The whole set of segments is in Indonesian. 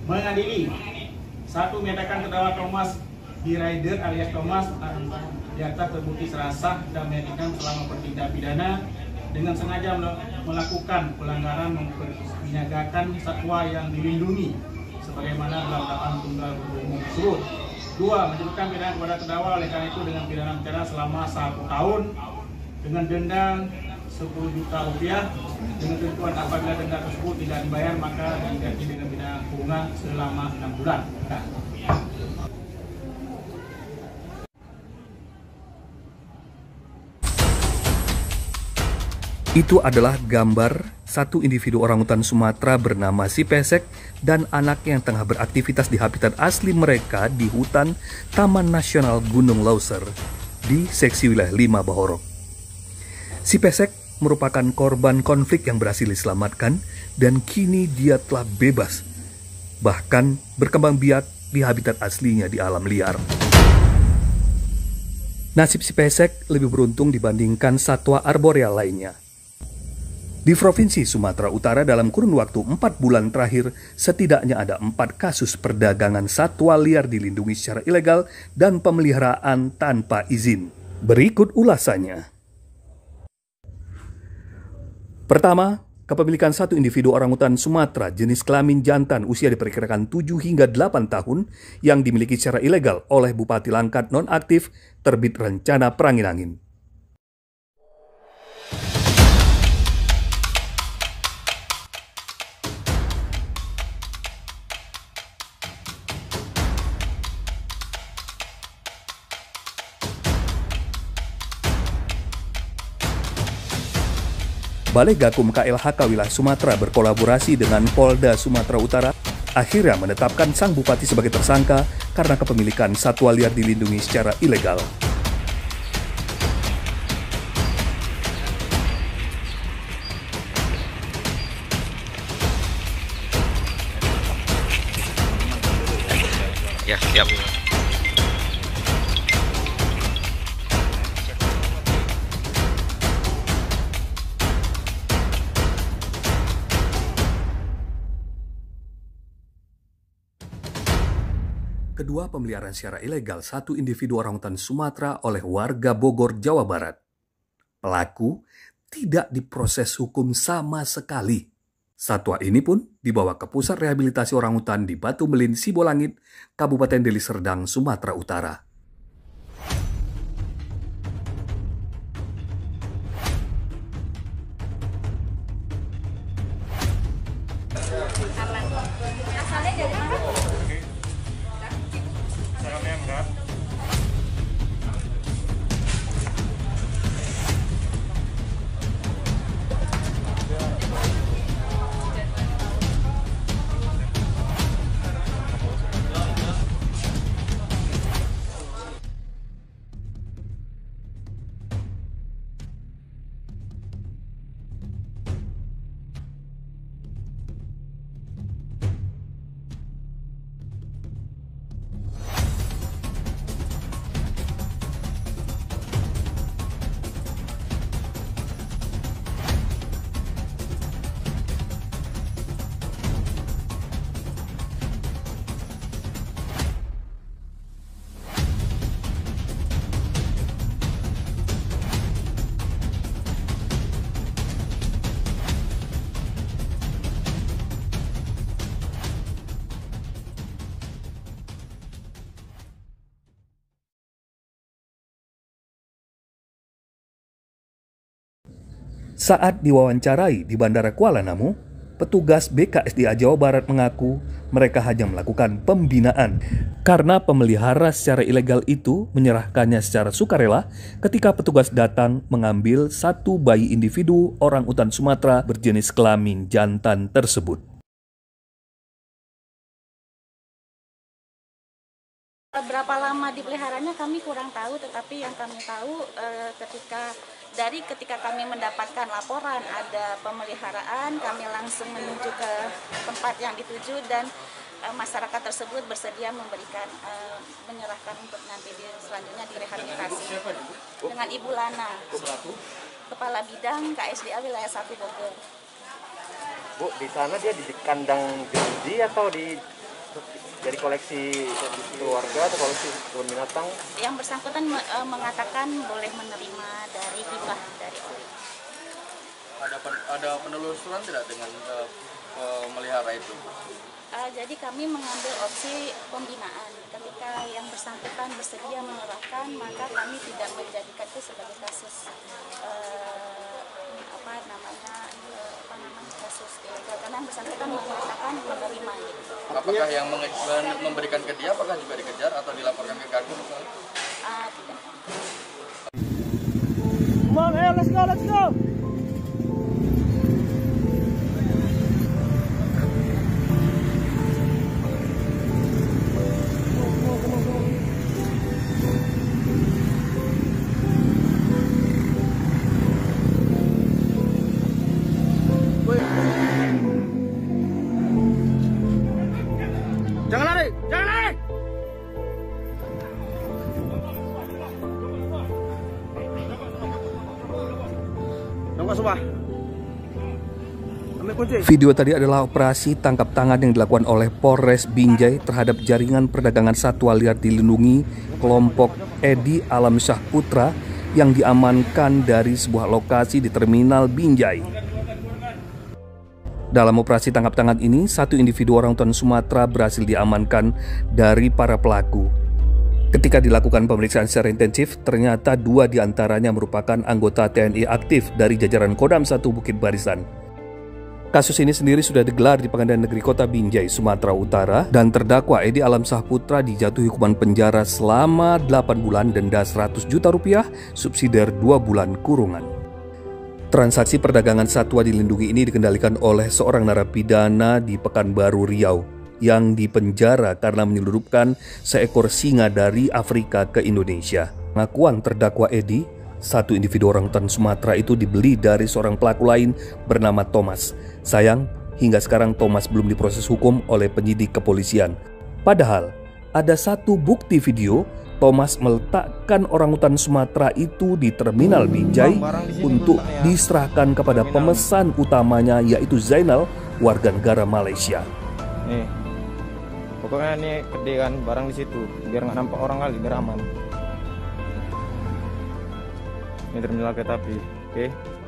mengadili. Satu, menyatakan terdakwa Thomas B. Rider alias Thomas di atas terbukti secara sah dan meyakinkan selama bertindak pidana dengan sengaja melakukan pelanggaran memperniagakan satwa yang dilindungi sebagaimana dalam dakwaan tunggal umum tersebut. Dua, menjatuhkan pidana kepada terdakwa oleh karena itu dengan pidana penjara selama 1 tahun dengan denda 10 juta rupiah dengan ketentuan apabila denda tersebut tidak dibayar maka diganti dengan pidana kurungan selama 6 bulan. Itu adalah gambar satu individu orangutan Sumatera bernama si Pesek dan anaknya yang tengah beraktivitas di habitat asli mereka di hutan Taman Nasional Gunung Leuser di seksi wilayah 5 Bahorok. Si Pesek merupakan korban konflik yang berhasil diselamatkan dan kini dia telah bebas, bahkan berkembang biak di habitat aslinya di alam liar. Nasib si Pesek lebih beruntung dibandingkan satwa arboreal lainnya. Di Provinsi Sumatera Utara dalam kurun waktu 4 bulan terakhir, setidaknya ada 4 kasus perdagangan satwa liar dilindungi secara ilegal dan pemeliharaan tanpa izin. Berikut ulasannya. Pertama, kepemilikan satu individu orangutan Sumatera jenis kelamin jantan usia diperkirakan 7 hingga 8 tahun yang dimiliki secara ilegal oleh Bupati Langkat nonaktif terbit rencana perangin-angin. Balai Gakum KLHK wilayah Sumatera berkolaborasi dengan Polda Sumatera Utara akhirnya menetapkan sang bupati sebagai tersangka karena kepemilikan satwa liar dilindungi secara ilegal. Ya, siap. Kedua, pemeliharaan secara ilegal satu individu orangutan Sumatera oleh warga Bogor, Jawa Barat. Pelaku tidak diproses hukum sama sekali. Satwa ini pun dibawa ke Pusat Rehabilitasi Orangutan di Batu Melin, Sibolangit, Kabupaten Deli Serdang, Sumatera Utara. Asalnya dari mana? Saat diwawancarai di Bandara Kuala Namu, petugas BKSDA Jawa Barat mengaku mereka hanya melakukan pembinaan karena pemelihara secara ilegal itu menyerahkannya secara sukarela ketika petugas datang mengambil satu bayi individu orangutan Sumatera berjenis kelamin jantan tersebut. Berapa lama dipeliharanya kami kurang tahu, tetapi yang kami tahu ketika kami mendapatkan laporan ada pemeliharaan, kami langsung menuju ke tempat yang dituju dan masyarakat tersebut bersedia menyerahkan untuk nanti selanjutnya direhabilitasi. Dengan Ibu Lana, Kepala Bidang KSDA Wilayah 1 Bogor. Bu, di sana dia di kandang judi atau di Dari koleksi keluarga atau koleksi kebun binatang? Yang bersangkutan mengatakan boleh menerima dari hibah dari orang. Ada penelusuran tidak dengan melihara itu? Jadi kami mengambil opsi pembinaan. Ketika yang bersangkutan bersedia menyerahkan, maka kami tidak menjadikan itu sebagai kasus kasus karena yang bersangkutan mengatakan menerima gitu. Apakah yang memberikan ke dia apakah juga dikejar atau dilaporkan ke Gakum misalnya? Tidak. Come on, hey, let's go. Jangan lari! Jangan lari! Tunggu semua. Ambil kunci. Video tadi adalah operasi tangkap tangan yang dilakukan oleh Polres Binjai terhadap jaringan perdagangan satwa liar dilindungi kelompok Edi Alam Syah Putra yang diamankan dari sebuah lokasi di Terminal Binjai. Dalam operasi tangkap tangan ini, satu individu orangutan Sumatera berhasil diamankan dari para pelaku. Ketika dilakukan pemeriksaan secara intensif, ternyata 2 diantaranya merupakan anggota TNI aktif dari jajaran Kodam 1 Bukit Barisan. Kasus ini sendiri sudah digelar di Pengadilan Negeri Kota Binjai, Sumatera Utara, dan terdakwa Edi Alam Syah Putra dijatuhi hukuman penjara selama 8 bulan, denda 100 juta rupiah, subsidiar 2 bulan kurungan. Transaksi perdagangan satwa dilindungi ini dikendalikan oleh seorang narapidana di Pekanbaru Riau yang dipenjara karena menyelundupkan seekor singa dari Afrika ke Indonesia. Pengakuan terdakwa Edi, satu individu orangutan Sumatera itu dibeli dari seorang pelaku lain bernama Thomas. Sayang, hingga sekarang Thomas belum diproses hukum oleh penyidik kepolisian. Padahal, ada satu bukti video Thomas meletakkan orangutan Sumatera itu di Terminal Binjai untuk diserahkan kepada pemesan utamanya, yaitu Zainal, warga negara Malaysia. Nih, pokoknya ini gede kan, barang di situ, biar nggak nampak orang kali, biar aman. Ini terminal kereta api, oke?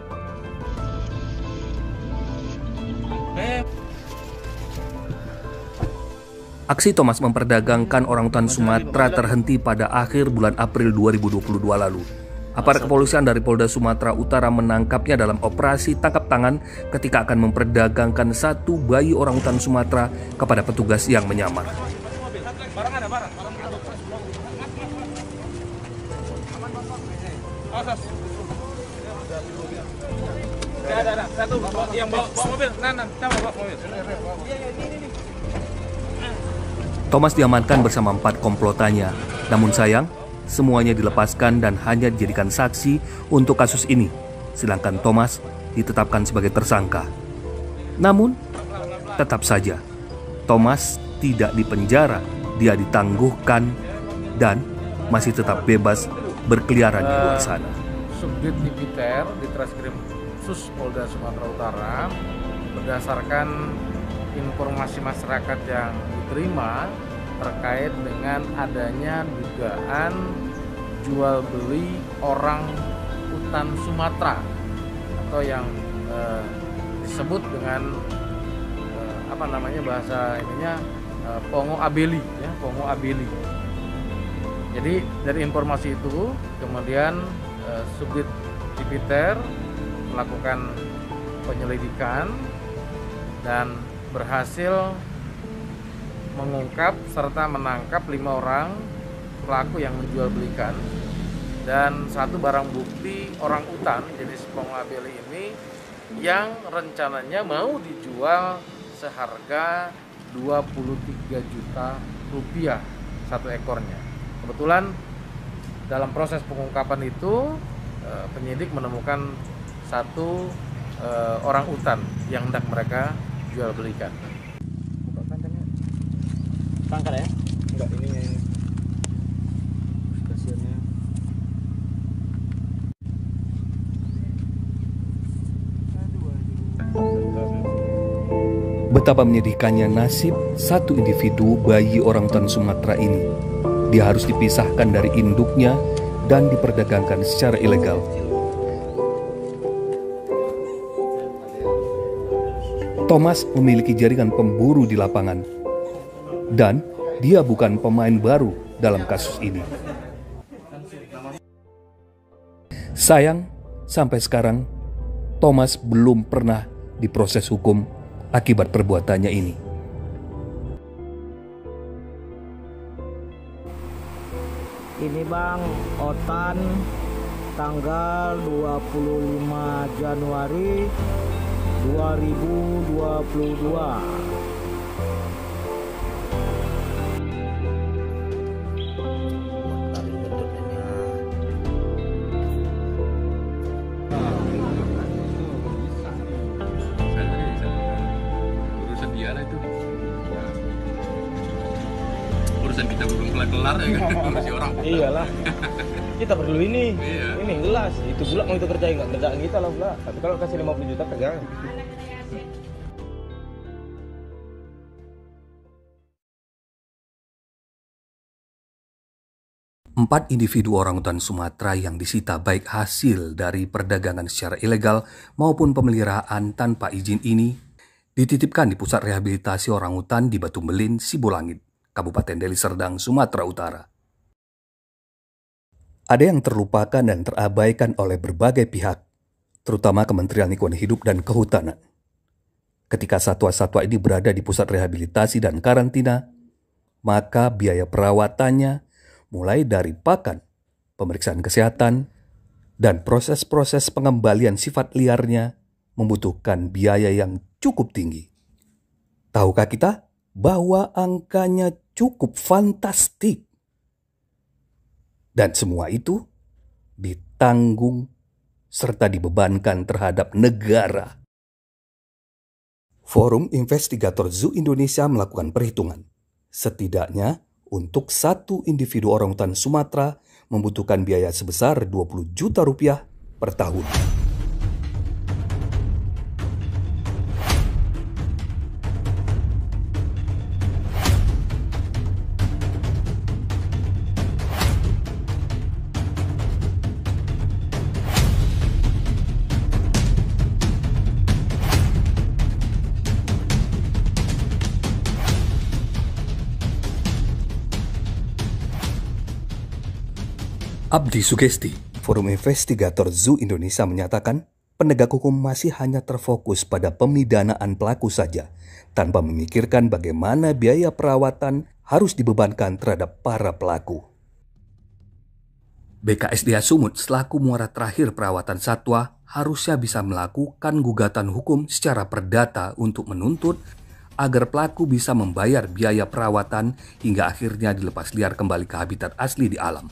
Aksi Thomas memperdagangkan orangutan Sumatera terhenti pada akhir bulan April 2022 lalu. Aparat kepolisian dari Polda Sumatera Utara menangkapnya dalam operasi tangkap tangan ketika akan memperdagangkan satu bayi orangutan Sumatera kepada petugas yang menyamar. Ada satu yang bawa mobil, bawa mobil. Thomas diamankan bersama 4 komplotannya. Namun sayang, semuanya dilepaskan dan hanya dijadikan saksi untuk kasus ini. Sedangkan Thomas ditetapkan sebagai tersangka. Namun, tetap saja, Thomas tidak dipenjara, dia ditangguhkan dan masih tetap bebas berkeliaran di luar sana. Subdit Tipiter di Treskrim Sus Polda Sumatera Utara berdasarkan informasi masyarakat yang diterima terkait dengan adanya dugaan jual beli orang utan Sumatera atau yang disebut dengan bahasa ininya Pongo abeli, ya, Pongo abeli. Jadi dari informasi itu kemudian Subdit Tipiter melakukan penyelidikan dan berhasil mengungkap serta menangkap 5 orang pelaku yang menjual belikan dan 1 barang bukti orang utan jenis Pongo abeli ini yang rencananya mau dijual seharga 23 juta rupiah 1 ekornya. Kebetulan dalam proses pengungkapan itu penyidik menemukan 1 orang utan yang hendak mereka jual belikan. Tangkal ya? Enggak, ini stasiunnya. Betapa menyedihkannya nasib satu individu bayi orangutan Sumatera ini. Dia harus dipisahkan dari induknya dan diperdagangkan secara ilegal. Thomas memiliki jaringan pemburu di lapangan, dan dia bukan pemain baru dalam kasus ini. Sayang, sampai sekarang Thomas belum pernah diproses hukum akibat perbuatannya ini. Ini Bang, Otan tanggal 25 Januari 2022. Urusan dia lah itu. Urusan kita belum kelar ya kan, urusan orang. Iyalah. Kita perlu ini. Iya. Ini jelas. Itu pula mau kita kerjain, nggak kerjaan kita lah pula. Tapi kalau kasih 50 juta kerjaan. Empat individu orangutan Sumatera yang disita baik hasil dari perdagangan secara ilegal maupun pemeliharaan tanpa izin ini dititipkan di Pusat Rehabilitasi Orangutan di Batu Belin, Sibolangit, Kabupaten Deli Serdang, Sumatera Utara. Ada yang terlupakan dan terabaikan oleh berbagai pihak, terutama Kementerian Lingkungan Hidup dan Kehutanan. Ketika satwa-satwa ini berada di pusat rehabilitasi dan karantina, maka biaya perawatannya mulai dari pakan, pemeriksaan kesehatan, dan proses-proses pengembalian sifat liarnya membutuhkan biaya yang cukup tinggi. Tahukah kita bahwa angkanya cukup fantastik? Dan semua itu ditanggung serta dibebankan terhadap negara. Forum Investigator Zoo Indonesia melakukan perhitungan. Setidaknya untuk satu individu orangutan Sumatera membutuhkan biaya sebesar 20 juta rupiah per tahun. Abdi Sugesti, Forum Investigator Zoo Indonesia menyatakan penegak hukum masih hanya terfokus pada pemidanaan pelaku saja, tanpa memikirkan bagaimana biaya perawatan harus dibebankan terhadap para pelaku. BKSDA Sumut selaku muara terakhir perawatan satwa harusnya bisa melakukan gugatan hukum secara perdata untuk menuntut agar pelaku bisa membayar biaya perawatan hingga akhirnya dilepas liar kembali ke habitat asli di alam.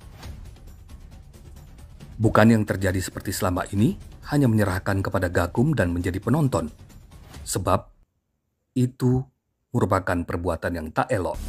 Bukan yang terjadi seperti selama ini, hanya menyerahkan kepada Gakum dan menjadi penonton. Sebab itu merupakan perbuatan yang tak elok.